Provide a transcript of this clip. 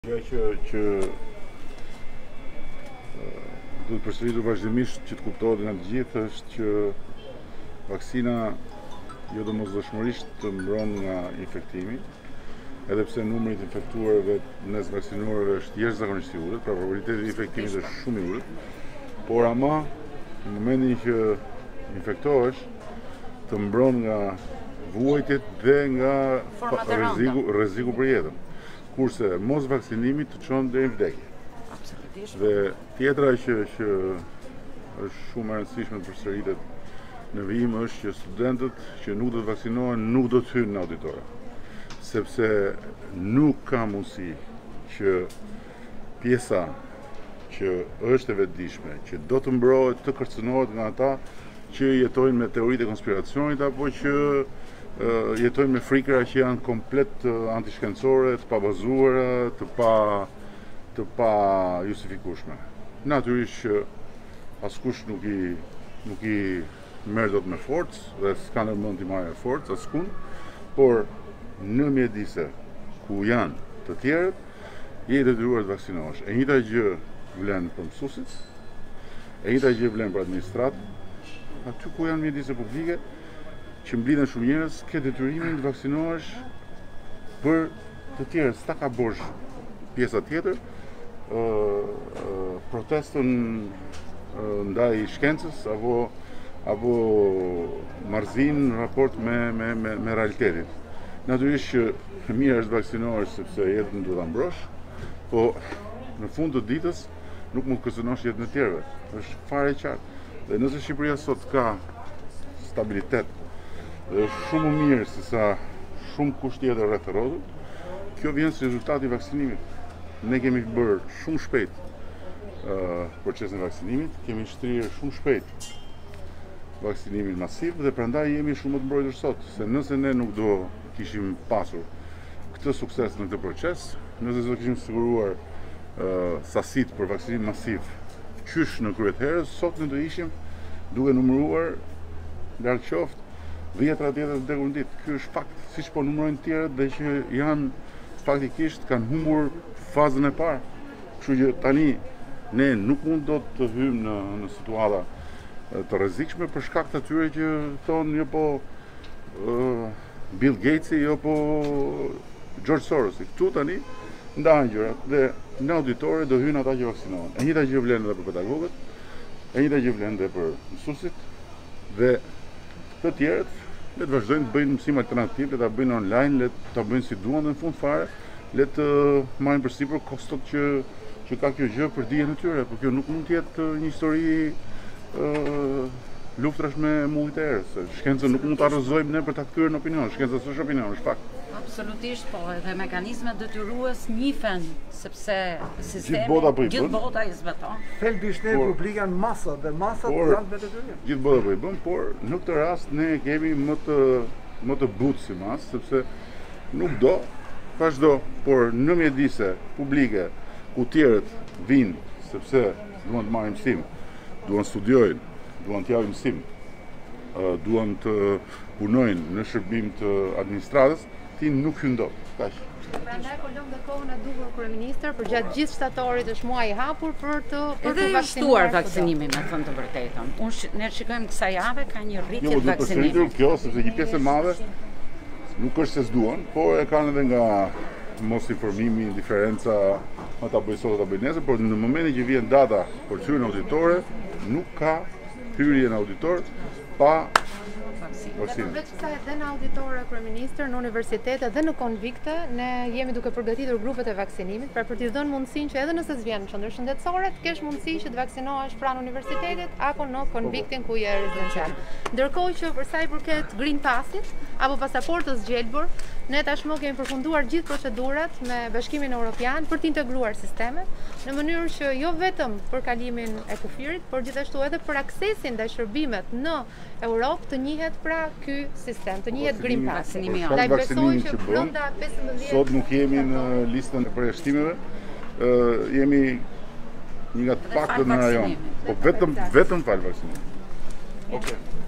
Që duhet përsëritur vazhdimisht që të kuptohet nga të gjithë është që vaksina jo domosdoshmërisht të mbron nga infektimi, edhe pse numri i infektuarve mes vaksinuarve është jashtëzakonisht i ulët, pra probabiliteti i infektimit është shumë i ulët, por ama në momentin që infektohesh të mbron nga vuajtjet dhe nga rreziku për jetën. Kurse mos vaksinimi të çon deri në vdekje. Absolutisht. Dhe tjetra që është shumë e rëndësishme të përsëritet në vijim është që studentët që nuk do të vaksinohen nuk do të hyjnë në auditore. Sepse nuk ka mundësi që pjesa që është e vetëdijshme, që do të mbrohet, të kërcënohet nga ata që jetojnë me teoritë e konspiracionit apo që jetojnë me frikëra që janë komplet antishkencore, të pabazuara, të pa justifikueshme. Natyrisht që askush nuk i merr dot me forcë dhe s'ka ndërmend t'i marrë forcë askund, por në mjedise ku janë të tjerët, je i detyruar të vaksinohesh. E njëjta gjë vlen për mësuesit, e njëjta gjë vlen për administratën, aty ku janë mjedise publike, që mblidhen shumë njerëz, ke detyrimin të vaksinohesh për të tjerët, s'ta ka bosh pjesa tjetër, protestën ndaj shkencës apo marrëzin në raport me realitetin. Natyrisht që mirë është vaksinohesh sepse jetën duhet ta mbrosh, po në fund të ditës nuk mund të kërcënosh jetën e tjerëve. Është fare e qartë. Dhe nëse Shqipëria sot ka stabilitet dhe është shumë më mirë se sa shumë kusht tjetër rreth rrotut, kjo vjen si rezultat i vaksinimit. Ne kemi bërë shumë shpejt procesin e vaksinimit, kemi shtrirë shumë shpejt vaksinimin masiv dhe prandaj jemi shumë më të mbrojtur sot, se nëse ne nuk do kishim pasur këtë sukses në këtë proces, nëse do kishim siguruar sasitë për vaksinim masiv qysh në kryet herës, sot ne do ishim duke numëruar larg qoftë 10 tjetër të vdekur në ditë. Ky është fakt, siç po numërojnë tjerët dhe që janë faktikisht kanë humbur fazën e parë. Kështu që tani ne nuk mund do të hyjmë në situata të rrezikshme për shkak të atyre që thonë jo po Bill Gatesi, jo po George Sorosi. Këtu tani ndahen gjërat dhe në auditore do hyjnë ata që vaksinohen. E njëjta gjë vlen edhe për pedagogët, e njëjta gjë vlen edhe për mësuesit dhe të tjerët le të vazhdojnë të bëjnë mësim alternativ, le ta bëjnë online, le ta bëjnë si duan dhe në fund fare, le të marrin përsipër kostot që ka kjo gjë për dijen e tyre, por kjo nuk mund të jetë një histori luftrash me mullit e erës. Shkencën nuk mund ta arrëzojmë ne për ta kthyer në opinion, shkenca s'është opinion, është fakt. Absolutisht, po edhe mekanizmat detyrues njihen, sepse sistemi gjithë bota i zbeton. Thelbi i shtetit publik janë masat dhe masat janë me detyrim. Gjithë bota po i bën, por në këtë rast ne kemi më të butë si masë, sepse nuk do, vazhdo, por në mjedise publike ku tjerët vinë sepse duan të marrin mësim, duan studiojnë, duan të japin mësim, duan të punojnë në shërbim të administratës, ti nuk hyn dot. Kaq. Prandaj po lëm dhe kohën e duhur kryeministër për gjatë gjithë shtatorit është muaj i hapur për të vaksinuar vaksinimin, me thënë të vërtetën. Ne shikojmë kësaj jave ka një rritje të vaksinimit. Kjo sepse një pjesë e madhe nuk është se s'duan, por e kanë edhe nga mos informimi, indiferenca, ta bëj sot, ta bëj nesër, por në momentin që vjen data për hyrjen auditore, nuk ka hyrje në auditor pa vaksinë. Përveç kësaj edhe në auditore kryeministër, në universitete dhe në konvikte, ne jemi duke përgatitur grupet e vaksinimit, pra për t'i dhënë mundësinë që edhe nëse s'vjen në qendër shëndetësore, të kesh mundësi që të vaksinohesh pranë universitetit apo në konviktin ku je rezidencial. Ndërkohë që për sa i përket Green Passit apo pasaportës gjelbër, ne tashmë kemi përfunduar gjithë procedurat me Bashkimin Evropian për të integruar sistemet, në mënyrë që jo vetëm për kalimin e kufirit, por gjithashtu edhe për aksesin ndaj shërbimet në Europë të njihet pra ky sistem, të njihet Green Pass. Dhe besoj që brenda 15 sot nuk jemi në listën e përjashtimeve, jemi një nga të paktën në rajon, po vetëm fal vaksinimit. Okej.